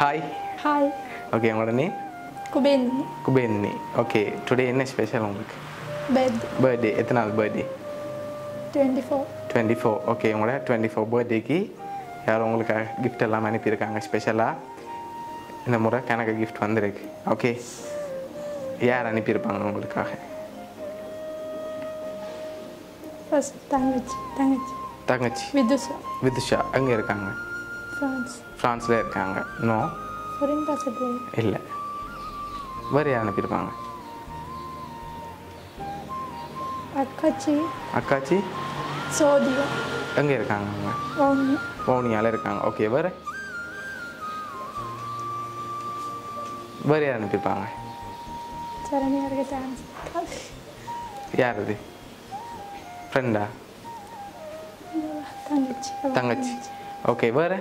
Hi. Hi, Okay, உங்களோட name Kubeni. Kubenthini. Okay, today என்ன special உங்களுக்கு? Bed birthday. எத்தனாவது பர்த்டே? 24. 24. ஓகே, உங்களோட 24 பர்த்டேக்கு யாரும் உங்களுக்கு கிஃப்ட் எல்லாம் அனுப்பியிருக்காங்க ஸ்பெஷலாக. இந்த முறை கணக்கு கிஃப்ட் வந்திருக்கு. ஓகே, யார் அனுப்பியிருப்பாங்க உங்களுக்காக? First, Tangachi. தங்கச்சி Vidusha, விதுஷா அங்கே இருக்காங்க, France. ஃப்ரான்ஸில் இருக்காங்க. No Foreign passport. இல்லை. வேறு யார் அனுப்பியிருப்பாங்க? Akachi, அக்காச்சி Sodia, எங்கே இருக்காங்க? அவங்க Oni, வவுனியாவில் இருக்காங்க. ஓகே, வேறு வேறு யார் அனுப்பியிருப்பாங்க? Charaniya dance. யார் அது? ஃப்ரெண்டா? Tangachi. தங்கச்சி. ஓகே, வேறு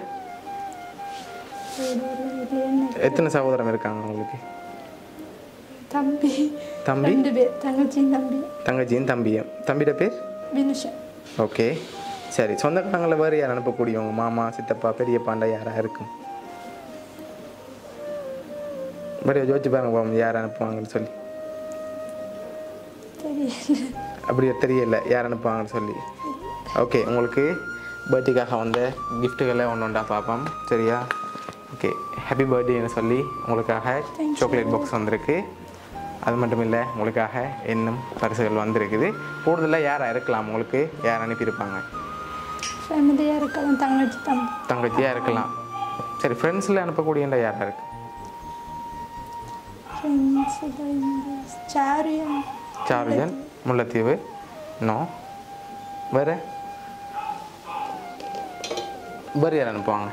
எத்தனை சகோதரம் இருக்காங்க உங்களுக்கு? Thambi. தம்பி, ரெண்டு பேர் தங்கச்சி தம்பி. தங்கச்சியும் தம்பியும். தம்பியோட பேர்? வினுஷா. ஓகே, சரி. சொந்தக்காரங்களில் வேறு யார் அனுப்பக்கூடியவங்க? மாமா, சித்தப்பா, பெரியப்பாண்டா யாராக இருக்கும்? வேறு யோசிச்சு பாருங்க பாவம், யார் அனுப்புவாங்கன்னு சொல்லி. தெரியல. அப்படியே தெரியல யார் அனுப்புவாங்கன்னு சொல்லி. ஓகே, உங்களுக்கு பர்த்டேக்காக வந்த கிஃப்ட்டுகளை ஒன்று ஒன்றா பார்ப்போம், சரியா? ஓகே, ஹாப்பி பர்த்டேன்னு சொல்லி உங்களுக்காக சாக்லேட் பாக்ஸ் வந்திருக்கு. அது மட்டும் இல்லை, உங்களுக்காக இன்னும் பரிசுகள் வந்திருக்குது. கூடுதலாக யாராக இருக்கலாம்? உங்களுக்கு யார் அனுப்பியிருப்பாங்க? ஃபேமிலியாக இருக்கலாம், தங்கச்சி தம்பி. தங்கச்சியாக இருக்கலாம். சரி, ஃப்ரெண்ட்ஸில் அனுப்பக்கூடியண்டா யாராக இருக்கு? ஃப்ரெண்ட்ஸ் சாருயன். சாருஜன், முல்லைத்தீவு. நோ. வேறு வேறு யார் அனுப்புவாங்க?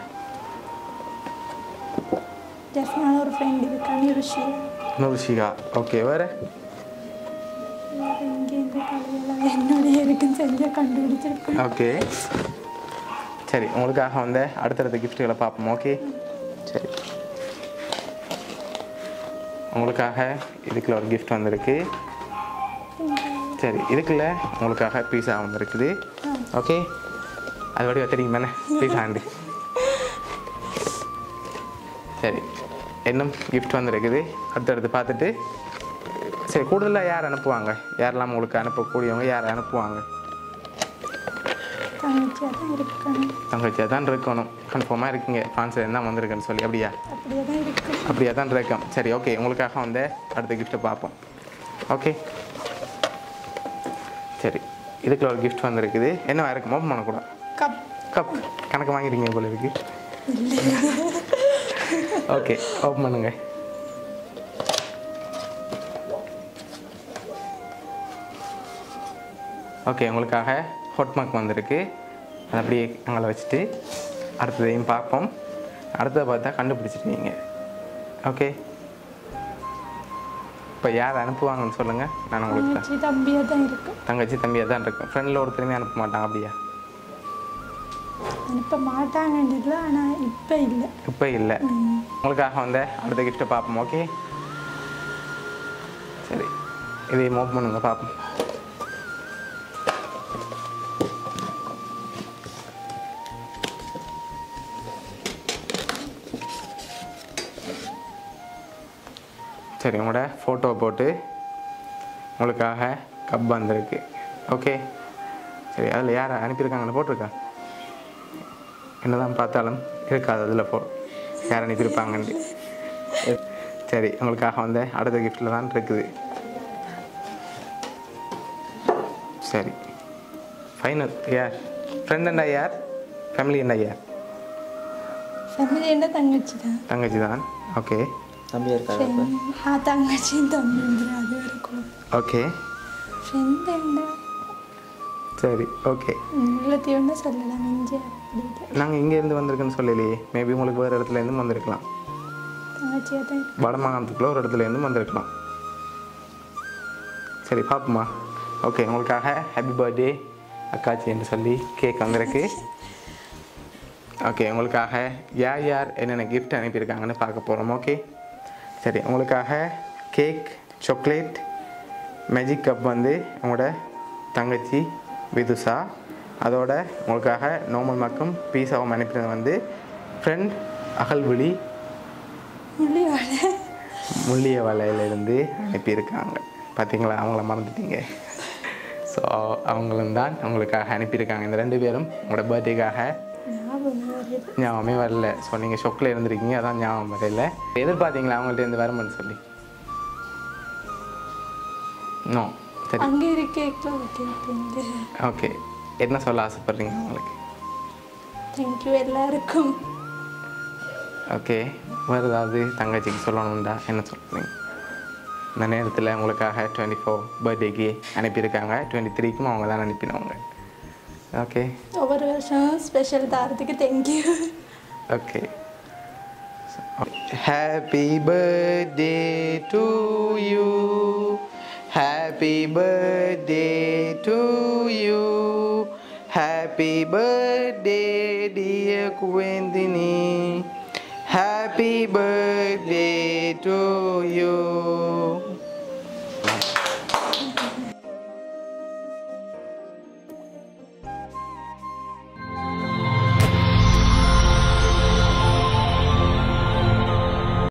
ஜெஃப்னால ஒரு ஃப்ரெண்ட் இருக்காங்க, ருஷியா. நுருஷிகா. ஓகே, வேறு இங்கேருந்து கலையெல்லாம் என்னுடைய இருக்குன்னு சரியாக கண்டுபிடிச்சிருக்கேன். ஓகே, சரி. உங்களுக்காக வந்து அடுத்தடுத்த கிஃப்ட்டுகளை பார்ப்போம். ஓகே, சரி. உங்களுக்காக இதுக்குள்ள ஒரு கிஃப்ட் வந்திருக்கு. சரி, இதுக்குள்ள உங்களுக்காக பீஸா வந்திருக்குது. ஓகே, அது வடிவா தெரியும் தானே பீஸா ஆண்டு. சரி, இன்னும் கிஃப்ட் வந்திருக்குது. அடுத்தடுத்து பார்த்துட்டு, சரி, கூடுதலாக யார் அனுப்புவாங்க? யாரெல்லாம் உங்களுக்கு அனுப்பக்கூடியவங்க யார் அனுப்புவாங்க? தங்கச்சியாக தான் இருக்கணும். தங்கச்சியாக தான் இருக்கணும். கன்ஃபார்மாக இருக்கீங்க, ஃப்ரான்ஸில் என்ன வந்திருக்குன்னு சொல்லி. அப்படியா? அப்படியே தான் இருக்கு. அப்படியே தான் இருக்கோம். சரி, ஓகே. உங்களுக்காக வந்து அடுத்த கிஃப்ட்டை பார்ப்போம். ஓகே, சரி. இதுக்குள்ள ஒரு கிஃப்ட் வந்திருக்குது. என்னவா இருக்கும்? ஓப்பன் பண்ணக்கூடாது. கப். கப் கணக்கு வாங்கிருக்கீங்க போல இருக்கு. ஓகே, ஓப்பன் பண்ணுங்க. ஓகே, உங்களுக்காக ஹாட் மார்க் வந்திருக்கு. அதை அப்படியே அங்கே வச்சுட்டு அடுத்ததையும் பார்ப்போம். அடுத்ததை பார்த்தா கண்டுபிடிச்சிருக்கீங்க. ஓகே, இப்போ யார் அனுப்புவாங்கன்னு சொல்லுங்கள். நான் உங்களுக்கு தங்கச்சி தம்பியாக தான் இருக்கு. தங்கச்சி தம்பியாக தான் இருக்கும். ஃப்ரெண்டில் ஒருத்தருமே அனுப்ப மாட்டாங்க. அப்படியா? அனுப்ப மாட்டாங்கன்றதுல, ஆனால் இப்போ இல்லை. இப்போ இல்லை. உங்களுக்காக வந்து அடுத்த கிஃப்ட்டை பார்ப்போம். ஓகே, சரி. இதை மூவ் பண்ணுங்க பார்ப்போம். சரி, உங்களோட ஃபோட்டோ போட்டு உங்களுக்காக கப் வந்திருக்கு. ஓகே, சரி. அதில் யார் அனுப்பியிருக்காங்கன்னு போட்டிருக்கா? என்னதான் பார்த்தாலும் இருக்காது அதில் யார் அனுப்பியிருப்பாங்கன்ட்டு. சரி, உங்களுக்காக வந்து அடுத்த கிஃப்டில் தான் இருக்குது. சரி, ஃபைனல். யார் ஃப்ரெண்ட்? என்ன யார் ஃபேமிலி? என்ன யார் ஃபேமிலி? என்ன தங்கச்சி தான். தங்கச்சி தான். ஓகே, தம்பியாக இருக்காங்க. தங்கச்சியும் தம்பி அது இருக்கும். ஓகே, ஃப்ரெண்ட் என்ன? சரி, ஓகே. முல்லைத்தீவுன்னு சொல்லலாம். இங்கே அப்படி நாங்கள் இங்கேருந்து வந்திருக்குன்னு சொல்லலையே. மேபி உங்களுக்கு வேறு இடத்துலேருந்து வந்திருக்கலாம். தங்கச்சியாக தான் இருக்கு. வடமாகாணத்துக்குள்ள ஒரு இடத்துலேருந்து வந்திருக்கலாம். சரி, பார்ப்போமா? ஓகே, உங்களுக்காக ஹாப்பி பர்த்டே அக்காச்சி என்று சொல்லி கேக் வந்திருக்கு. ஓகே, உங்களுக்காக யார் யார் என்னென்ன கிஃப்ட் அனுப்பியிருக்காங்கன்னு பார்க்க போகிறோம். ஓகே, சரி. உங்களுக்காக கேக், சாக்லேட், மேஜிக் கப் வந்து உங்களோட தங்கச்சி விதுஷா. அதோட உங்களுக்காக நார்மல் மக்கும் பீஸாவும் அனுப்பினது வந்து ஃப்ரெண்ட் அகல்விழி முள்ளிய வலையிலிருந்து அனுப்பியிருக்காங்க. பார்த்தீங்களா, அவங்கள மறந்துட்டீங்க. ஸோ அவங்களும் தான் உங்களுக்காக அனுப்பியிருக்காங்க. இந்த 2 பேரும் உங்களோட பர்த்டேக்காக ஞாபகமே வரல. ஸோ நீங்கள் ஷொக்கில் இருந்திருக்கீங்க, அதான் ஞாபகம் வரையில. எதிர்பார்த்தீங்களா அவங்கள்ட்ட இருந்து வரும்னு சொல்லி? நோ. சரி, அங்கே இருக்கே. ஓகே. என்ன சொல்ல ஆசைப்படுறீங்க உங்களுக்கு? தேங்க்யூ எல்லாருக்கும். ஓகே, வேறு ஏதாவது தங்கச்சிக்கு சொல்லணும்டா என்ன சொல்கிறீங்க? இந்த நேரத்தில் உங்களுக்காக 24 பர்த்டேக்கு அனுப்பியிருக்காங்க. 23க்கும் அவங்க தான் அனுப்பினவங்க. ஓகே, ஒவ்வொரு வருஷம் ஸ்பெஷல் தாரத்துக்கு thank you. Okay. Happy birthday to you, happy birthday to you, happy birthday dear Kuventhini, happy birthday to you.